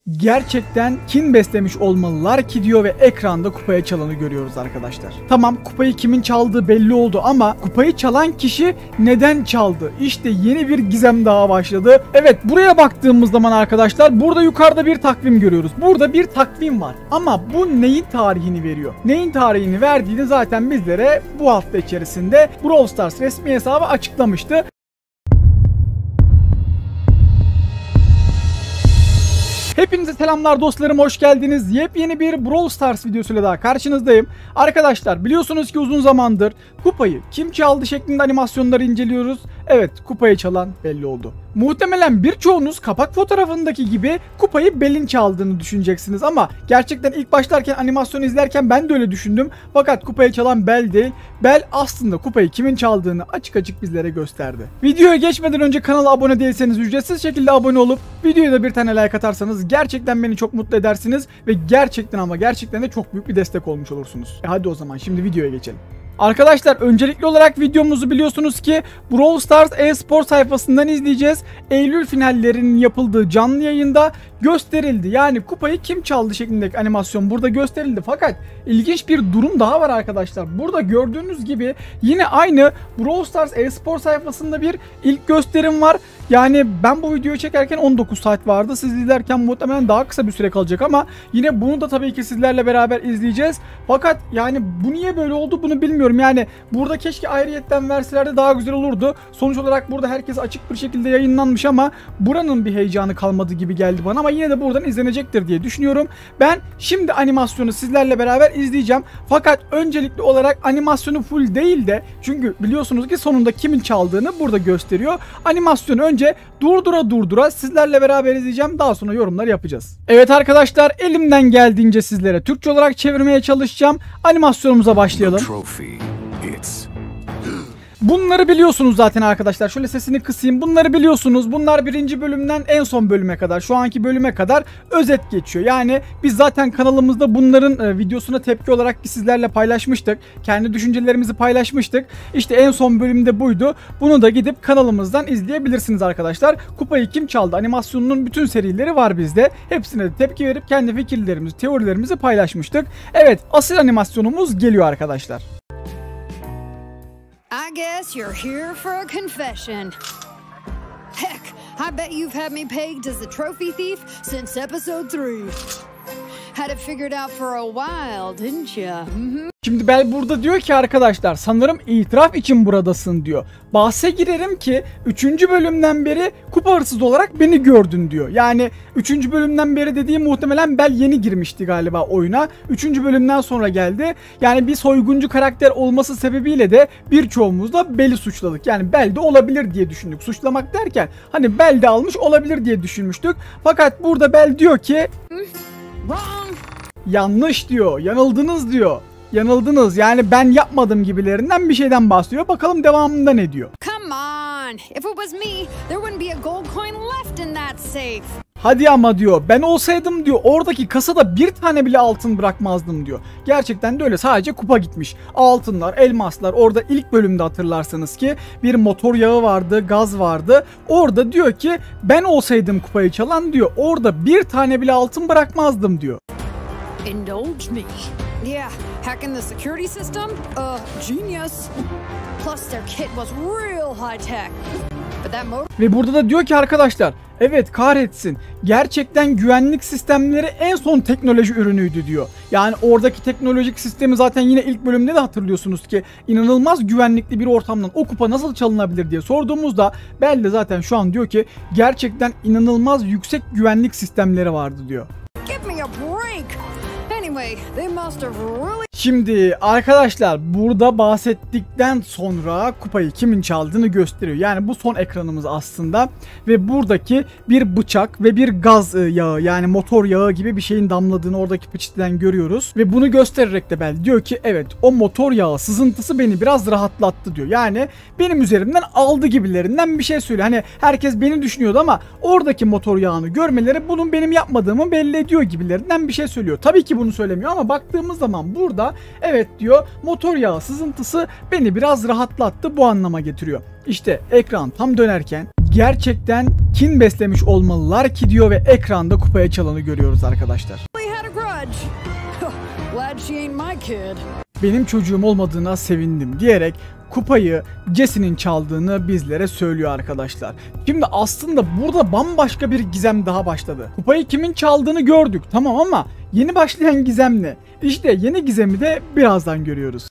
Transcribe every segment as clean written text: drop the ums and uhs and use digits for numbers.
Gerçekten kin beslemiş olmalılar ki diyor ve ekranda kupaya çalanı görüyoruz arkadaşlar. Tamam, kupayı kimin çaldığı belli oldu ama kupayı çalan kişi neden çaldı? İşte yeni bir gizem daha başladı. Evet, buraya baktığımız zaman arkadaşlar burada yukarıda bir takvim görüyoruz. Burada bir takvim var ama bu neyin tarihini veriyor? Neyin tarihini verdiğini zaten bizlere bu hafta içerisinde Brawl Stars resmi hesabı açıklamıştı. Hepinize selamlar dostlarım, hoş geldiniz. Yepyeni bir Brawl Stars videosuyla daha karşınızdayım. Arkadaşlar biliyorsunuz ki uzun zamandır kupayı kim çaldı şeklinde animasyonları inceliyoruz. Evet, kupayı çalan belli oldu. Muhtemelen birçoğunuz kapak fotoğrafındaki gibi kupayı Belle'in çaldığını düşüneceksiniz ama gerçekten ilk başlarken animasyonu izlerken ben de öyle düşündüm. Fakat kupayı çalan Belle değil. Belle aslında kupayı kimin çaldığını açık açık bizlere gösterdi. Videoya geçmeden önce kanala abone değilseniz ücretsiz şekilde abone olup videoya da bir tane like atarsanız gerçekten beni çok mutlu edersiniz ve gerçekten de çok büyük bir destek olmuş olursunuz. Hadi o zaman şimdi videoya geçelim. Arkadaşlar öncelikli olarak videomuzu biliyorsunuz ki Brawl Stars e-spor sayfasından izleyeceğiz. Eylül finallerinin yapıldığı canlı yayında gösterildi. Yani kupayı kim çaldı şeklindeki animasyon burada gösterildi. Fakat ilginç bir durum daha var arkadaşlar. Burada gördüğünüz gibi yine aynı Brawl Stars e-spor sayfasında bir ilk gösterim var. Yani ben bu videoyu çekerken 19 saat vardı. Siz izlerken muhtemelen daha kısa bir süre kalacak ama yine bunu da tabii ki sizlerle beraber izleyeceğiz. Fakat yani bu niye böyle oldu bunu bilmiyorum. Yani burada keşke ayrıyetten verselerdi daha güzel olurdu. Sonuç olarak burada herkes açık bir şekilde yayınlanmış ama buranın bir heyecanı kalmadı gibi geldi bana ama yine de buradan izlenecektir diye düşünüyorum. Ben şimdi animasyonu sizlerle beraber izleyeceğim. Fakat öncelikli olarak animasyonu full değil de, çünkü biliyorsunuz ki sonunda kimin çaldığını burada gösteriyor. Animasyonu önce durdura sizlerle beraber izleyeceğim. Daha sonra yorumlar yapacağız. Evet arkadaşlar, elimden geldiğince sizlere Türkçe olarak çevirmeye çalışacağım. Animasyonumuza başlayalım. Bunları biliyorsunuz zaten arkadaşlar. Şöyle sesini kısayım. Bunları biliyorsunuz. Bunlar birinci bölümden en son bölüme kadar, şu anki bölüme kadar özet geçiyor. Yani biz zaten kanalımızda bunların videosuna tepki olarak sizlerle paylaşmıştık. Kendi düşüncelerimizi paylaşmıştık. İşte en son bölümde buydu. Bunu da gidip kanalımızdan izleyebilirsiniz arkadaşlar. Kupayı kim çaldı animasyonunun bütün serileri var bizde. Hepsine de tepki verip kendi fikirlerimizi, teorilerimizi paylaşmıştık. Evet, asıl animasyonumuz geliyor arkadaşlar. I guess you're here for a confession. Heck, I bet you've had me pegged as the trophy thief since episode 3. Had it figured out for a while, didn't you? Şimdi Belle burada diyor ki arkadaşlar, sanırım itiraf için buradasın diyor. Bahse girerim ki 3. bölümden beri kupa hırsızı olarak beni gördün diyor. Yani 3. bölümden beri dediğim muhtemelen Belle yeni girmişti galiba oyuna. 3. bölümden sonra geldi. Yani bir soyguncu karakter olması sebebiyle de birçoğumuz da Belle'i suçladık. Yani Belle de olabilir diye düşündük. Suçlamak derken hani Belle de almış olabilir diye düşünmüştük. Fakat burada Belle diyor ki yanlış diyor, yanıldınız diyor. Yanıldınız, yani ben yapmadım gibilerinden bir şeyden bahsediyor. Bakalım devamında ne diyor. Come on. If it was me, there wouldn't be a gold coin left in that safe. Hadi ama diyor, ben olsaydım diyor oradaki kasada bir tane bile altın bırakmazdım diyor. Gerçekten de öyle, sadece kupa gitmiş. Altınlar, elmaslar, orada ilk bölümde hatırlarsanız ki bir motor yağı vardı, gaz vardı. Orada diyor ki ben olsaydım kupayı çalan diyor orada bir tane bile altın bırakmazdım diyor. Indulge me. Yeah, hacking the security system? Genius. Plus their kit was real high tech. But that motor... Ve burada da diyor ki arkadaşlar, evet kahretsin, gerçekten güvenlik sistemleri en son teknoloji ürünüydü diyor. Yani oradaki teknolojik sistemi zaten yine ilk bölümde de hatırlıyorsunuz ki inanılmaz güvenlikli bir ortamdan o kupa nasıl çalınabilir diye sorduğumuzda Belle de zaten şu an diyor ki gerçekten inanılmaz yüksek güvenlik sistemleri vardı diyor. Give me a break. Anyway, they must have really... Şimdi arkadaşlar burada bahsettikten sonra kupayı kimin çaldığını gösteriyor. Yani bu son ekranımız aslında ve buradaki bir bıçak ve bir gaz yağı, yani motor yağı gibi bir şeyin damladığını oradaki peçeteden görüyoruz. Ve bunu göstererek de Belle diyor ki evet, o motor yağı sızıntısı beni biraz rahatlattı diyor. Yani benim üzerimden aldı gibilerinden bir şey söylüyor. Hani herkes beni düşünüyordu ama oradaki motor yağını görmeleri bunun benim yapmadığımı belli ediyor gibilerinden bir şey söylüyor. Tabii ki bunu söylemiyor ama baktığımız zaman burada evet diyor, motor yağı sızıntısı beni biraz rahatlattı, bu anlama getiriyor. İşte ekran tam dönerken gerçekten kin beslemiş olmalılar ki diyor ve ekranda kupaya çalanı görüyoruz arkadaşlar. Glad she ain't my kid. Benim çocuğum olmadığına sevindim diyerek kupayı Jesse'nin çaldığını bizlere söylüyor arkadaşlar. Şimdi aslında burada bambaşka bir gizem daha başladı. Kupayı kimin çaldığını gördük tamam ama yeni başlayan gizem ne? İşte yeni gizemi de birazdan görüyoruz.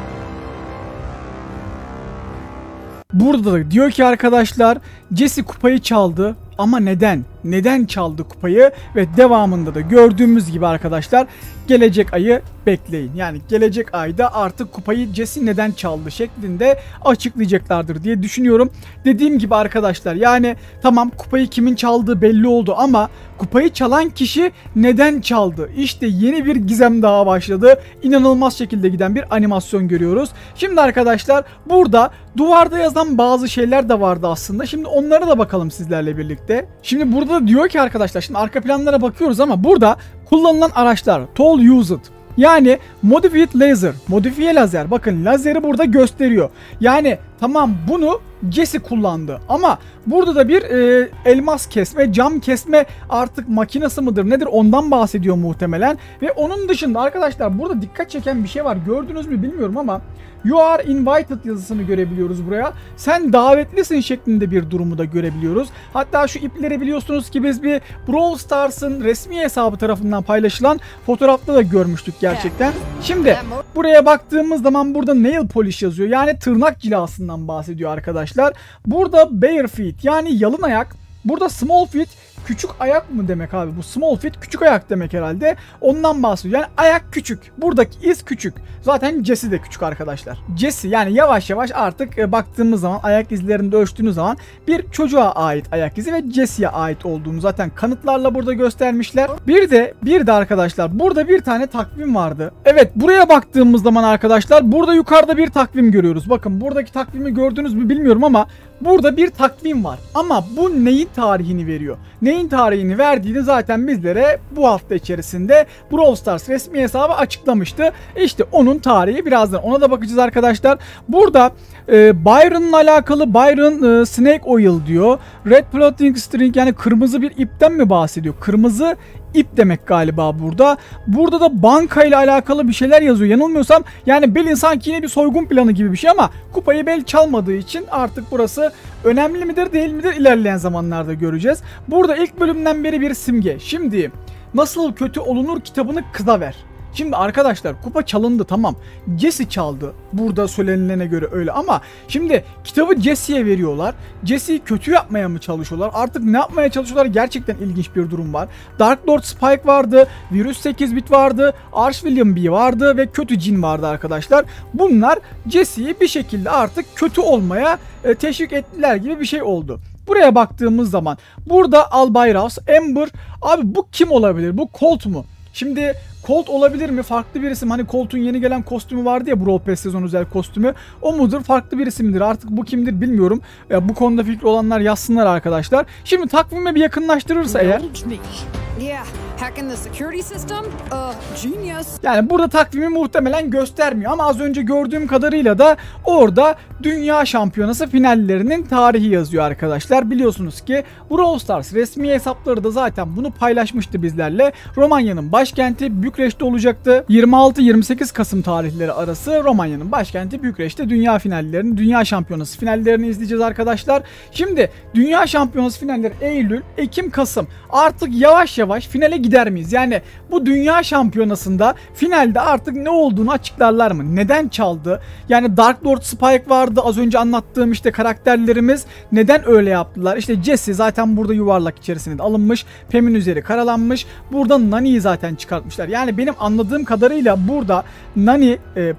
Burada da diyor ki arkadaşlar Jesse kupayı çaldı ama neden? Neden çaldı kupayı? Ve devamında da gördüğümüz gibi arkadaşlar gelecek ayı bekleyin. Yani gelecek ayda artık kupayı Jesse neden çaldı şeklinde açıklayacaklardır diye düşünüyorum. Dediğim gibi arkadaşlar yani tamam kupayı kimin çaldığı belli oldu ama kupayı çalan kişi neden çaldı? İşte yeni bir gizem daha başladı. İnanılmaz şekilde giden bir animasyon görüyoruz. Şimdi arkadaşlar burada duvarda yazan bazı şeyler de vardı aslında. Şimdi onlara da bakalım sizlerle birlikte. Şimdi burada da diyor ki arkadaşlar şimdi arka planlara bakıyoruz ama burada kullanılan araçlar tool used. Yani modified laser, modifiye lazer. Bakın lazeri burada gösteriyor. Yani tamam bunu Jesse kullandı ama burada da bir elmas kesme, cam kesme artık makinesi mıdır nedir ondan bahsediyor muhtemelen. Ve onun dışında arkadaşlar burada dikkat çeken bir şey var. Gördünüz mü bilmiyorum ama You are invited yazısını görebiliyoruz buraya. Sen davetlisin şeklinde bir durumu da görebiliyoruz. Hatta şu ipleri biliyorsunuz ki biz bir Brawl Stars'ın resmi hesabı tarafından paylaşılan fotoğrafta da görmüştük gerçekten. Şimdi buraya baktığımız zaman burada nail polish yazıyor. Yani tırnak cilasından bahsediyor arkadaşlar. Burada bare feet yani yalın ayak. Burada small feet küçük ayak mı demek abi? Bu small feet küçük ayak demek herhalde. Ondan bahsediyor. Yani ayak küçük. Buradaki iz küçük. Zaten Jesse de küçük arkadaşlar. Jesse yani yavaş yavaş artık baktığımız zaman ayak izlerinde ölçtüğünüz zaman bir çocuğa ait ayak izi ve Jesse'ye ait olduğunu zaten kanıtlarla burada göstermişler. Bir de arkadaşlar burada bir tane takvim vardı. Evet buraya baktığımız zaman arkadaşlar burada yukarıda bir takvim görüyoruz. Bakın buradaki takvimi gördünüz mü bilmiyorum ama burada bir takvim var. Ama bu neyin tarihini veriyor? Neyin tarihini verdiğini zaten bizlere bu hafta içerisinde Brawl Stars resmi hesabı açıklamıştı. İşte onun tarihi birazdan ona da bakacağız arkadaşlar. Burada Byron'la alakalı Byron Snake Oil diyor. Red Floating String yani kırmızı bir ipten mi bahsediyor? Kırmızı ip demek galiba burada. Burada da banka ile alakalı bir şeyler yazıyor. Yanılmıyorsam yani Bell'in sanki yine bir soygun planı gibi bir şey ama kupayı Bell çalmadığı için artık burası önemli midir değil midir ilerleyen zamanlarda göreceğiz. Burada ilk bölümden beri bir simge. Şimdi Nasıl Kötü Olunur kitabını kıza ver. Şimdi arkadaşlar kupa çalındı tamam. Jesse çaldı. Burada söylenilene göre öyle ama şimdi kitabı Jesse'ye veriyorlar. Jesse'yi kötü yapmaya mı çalışıyorlar? Artık ne yapmaya çalışıyorlar? Gerçekten ilginç bir durum var. Dark Lord Spike vardı. Virüs 8 bit vardı. Arch William B vardı ve kötü Jin vardı arkadaşlar. Bunlar Jesse'yi bir şekilde artık kötü olmaya teşvik ettiler gibi bir şey oldu. Buraya baktığımız zaman burada Albayraz, Amber abi bu kim olabilir? Bu Colt mu? Şimdi Colt olabilir mi? Farklı bir isim. Hani Colt'un yeni gelen kostümü vardı ya Brawl Pass sezon özel kostümü. O mudur? Farklı bir isimdir. Artık bu kimdir bilmiyorum. Bu konuda fikri olanlar yazsınlar arkadaşlar. Şimdi takvime bir yakınlaştırırsa eğer. Yeah, hacking the security system? Genius. Yani burada takvimi muhtemelen göstermiyor ama az önce gördüğüm kadarıyla da orada Dünya Şampiyonası finallerinin tarihi yazıyor arkadaşlar. Biliyorsunuz ki Brawl Stars resmi hesapları da zaten bunu paylaşmıştı bizlerle. Romanya'nın başkenti Bükreş'te olacaktı. 26-28 Kasım tarihleri arası Romanya'nın başkenti Bükreş'te Dünya finallerini, Dünya Şampiyonası finallerini izleyeceğiz arkadaşlar. Şimdi Dünya Şampiyonası finalleri Eylül, Ekim, Kasım. Artık yavaş yavaş finale gider miyiz? Yani bu Dünya Şampiyonası'nda finalde artık ne olduğunu açıklarlar mı? Neden çaldı? Yani Dark Lord Spike vardı. Az önce anlattığım işte karakterlerimiz neden öyle yaptılar? İşte Jesse zaten burada yuvarlak içerisinde alınmış. Pam'in üzeri karalanmış. Burada Nani'yi zaten çıkartmışlar. Yani benim anladığım kadarıyla burada Nani,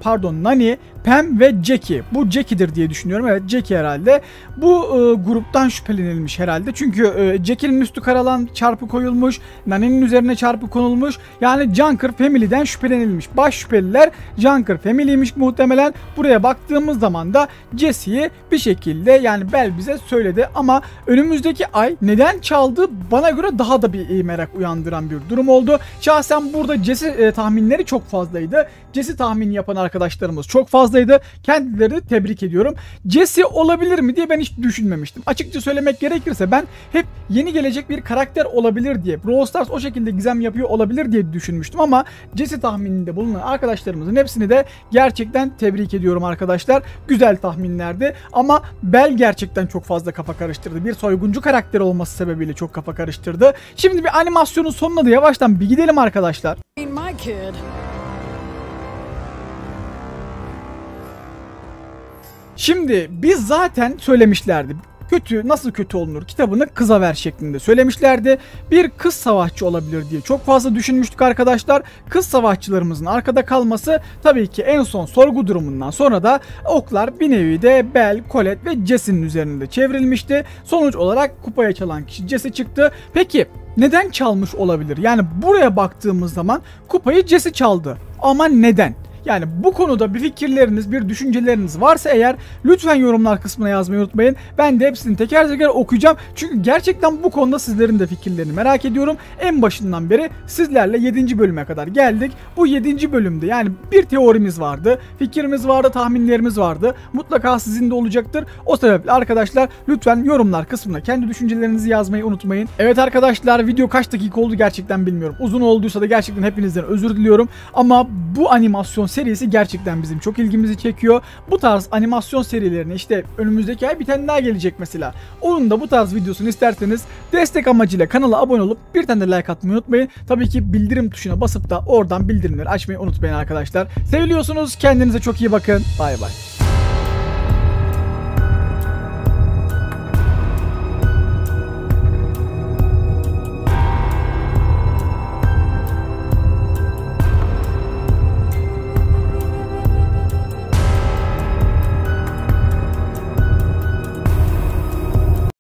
Pam ve Jackie. Bu Jackie'dir diye düşünüyorum. Evet Jackie herhalde. Bu gruptan şüphelenilmiş herhalde. Çünkü Jackie'nin üstü karalan çarpı koyulmuş. Nani'nin üzerine çarpı konulmuş. Yani Junker Family'den şüphelenilmiş. Baş şüpheliler Junker Family'ymiş muhtemelen. Buraya baktığımız zaman da Jesse'yi bir şekilde yani Bell bize söyledi ama önümüzdeki ay neden çaldı bana göre daha da bir merak uyandıran bir durum oldu. Şahsen burada Jesse tahminleri çok fazlaydı. Jesse tahmini yapan arkadaşlarımız çok fazlaydı. Kendilerini tebrik ediyorum. Jesse olabilir mi diye ben hiç düşünmemiştim. Açıkça söylemek gerekirse ben hep yeni gelecek bir karakter olabilir diye, Brawl Stars o şekilde gizem yapıyor olabilir diye düşünmüştüm ama Jesse tahmininde bulunan arkadaşlarımızın hepsini de gerçekten tebrik ediyorum arkadaşlar. Güzel tahminlerdi ama Bell gerçekten çok fazla kafa karıştırdı. Bir soyguncu karakter olması sebebiyle çok kafa karıştırdı. Şimdi bir animasyonun sonuna da yavaştan bir gidelim arkadaşlar. My kid. Şimdi biz zaten söylemişlerdi. Kötü nasıl kötü olunur kitabını kıza ver şeklinde söylemişlerdi. Bir kız savaşçı olabilir diye çok fazla düşünmüştük arkadaşlar. Kız savaşçılarımızın arkada kalması tabii ki en son sorgu durumundan sonra da oklar bir nevi de Belle, Colette ve Jesse'nin üzerinde çevrilmişti. Sonuç olarak kupaya çalan kişi Jesse çıktı. Peki neden çalmış olabilir? Yani buraya baktığımız zaman kupayı Jesse çaldı. Ama neden? Yani bu konuda bir fikirleriniz, bir düşünceleriniz varsa eğer lütfen yorumlar kısmına yazmayı unutmayın. Ben de hepsini teker teker okuyacağım. Çünkü gerçekten bu konuda sizlerin de fikirlerini merak ediyorum. En başından beri sizlerle 7. bölüme kadar geldik. Bu 7. bölümde yani bir teorimiz vardı, fikrimiz vardı, tahminlerimiz vardı. Mutlaka sizin de olacaktır. O sebeple arkadaşlar lütfen yorumlar kısmına kendi düşüncelerinizi yazmayı unutmayın. Evet arkadaşlar, video kaç dakika oldu gerçekten bilmiyorum. Uzun olduysa da gerçekten hepinizden özür diliyorum. Ama bu animasyon serisi gerçekten bizim çok ilgimizi çekiyor. Bu tarz animasyon serilerine işte önümüzdeki ay bir tane daha gelecek mesela. Onun da bu tarz videosunu isterseniz destek amacıyla kanala abone olup bir tane de like atmayı unutmayın. Tabii ki bildirim tuşuna basıp da oradan bildirimleri açmayı unutmayın arkadaşlar. Seviliyorsunuz. Kendinize çok iyi bakın. Bay bay.